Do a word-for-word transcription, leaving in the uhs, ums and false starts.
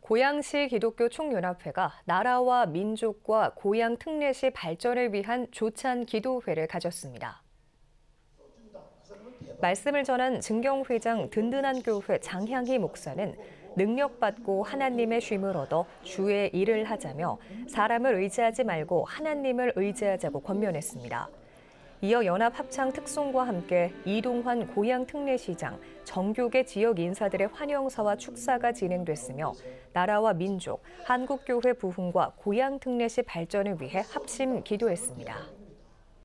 고양시 기독교 총연합회가 나라와 민족과 고양 특례시 발전을 위한 조찬 기도회를 가졌습니다. 말씀을 전한 증경회장 든든한 교회 장향희 목사는 능력받고 하나님의 쉼을 얻어 주의 일을 하자며 사람을 의지하지 말고 하나님을 의지하자고 권면했습니다. 이어 연합 합창 특송과 함께 이동환 고양 특례시장, 정교계 지역 인사들의 환영사와 축사가 진행됐으며 나라와 민족, 한국교회 부흥과 고양 특례시 발전을 위해 합심 기도했습니다.